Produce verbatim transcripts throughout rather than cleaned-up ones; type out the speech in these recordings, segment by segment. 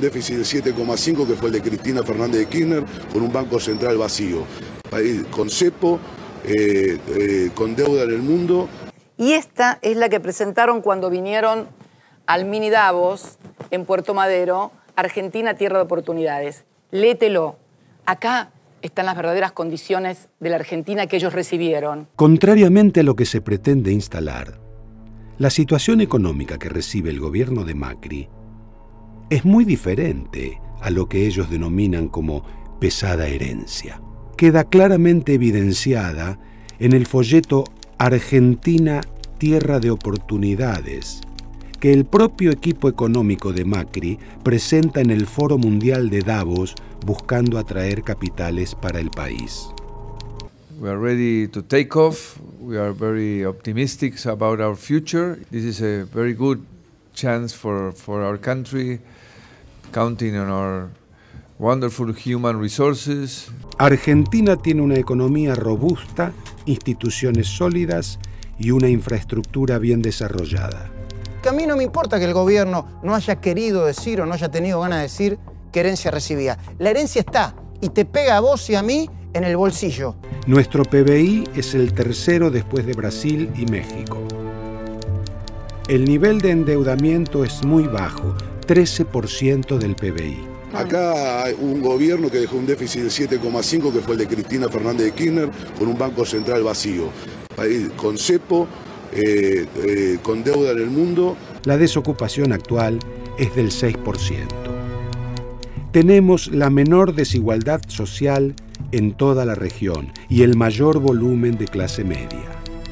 déficit del siete coma cinco, que fue el de Cristina Fernández de Kirchner, con un banco central vacío. País con cepo, eh, eh, con deuda en el mundo. Y esta es la que presentaron cuando vinieron al Mini Davos en Puerto Madero, Argentina, tierra de oportunidades. Léetelo. Acá están las verdaderas condiciones de la Argentina que ellos recibieron. Contrariamente a lo que se pretende instalar, la situación económica que recibe el gobierno de Macri es muy diferente a lo que ellos denominan como pesada herencia. Queda claramente evidenciada en el folleto Argentina, tierra de oportunidades, que el propio equipo económico de Macri presenta en el Foro Mundial de Davos buscando atraer capitales para el país. We are ready to take off. We are very optimistic about our future. This is a very good chance for, for our country, counting on our wonderful human resources. Argentina tiene una economía robusta, instituciones sólidas y una infraestructura bien desarrollada. Que a mí no me importa que el gobierno no haya querido decir o no haya tenido ganas de decir qué herencia recibía. La herencia está y te pega a vos y a mí en el bolsillo. Nuestro P B I es el tercero después de Brasil y México. El nivel de endeudamiento es muy bajo, trece por ciento del P B I. Acá hay un gobierno que dejó un déficit del siete coma cinco, que fue el de Cristina Fernández de Kirchner, con un banco central vacío. País con cepo, eh, eh, con deuda en el mundo. La desocupación actual es del seis por ciento. Tenemos la menor desigualdad social en toda la región y el mayor volumen de clase media.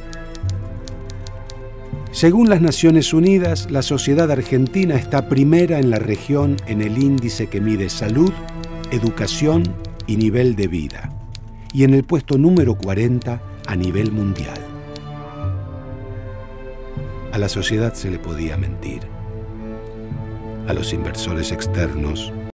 Según las Naciones Unidas, la sociedad argentina está primera en la región en el índice que mide salud, educación y nivel de vida, y en el puesto número cuarenta a nivel mundial. A la sociedad se le podía mentir. A los inversores externos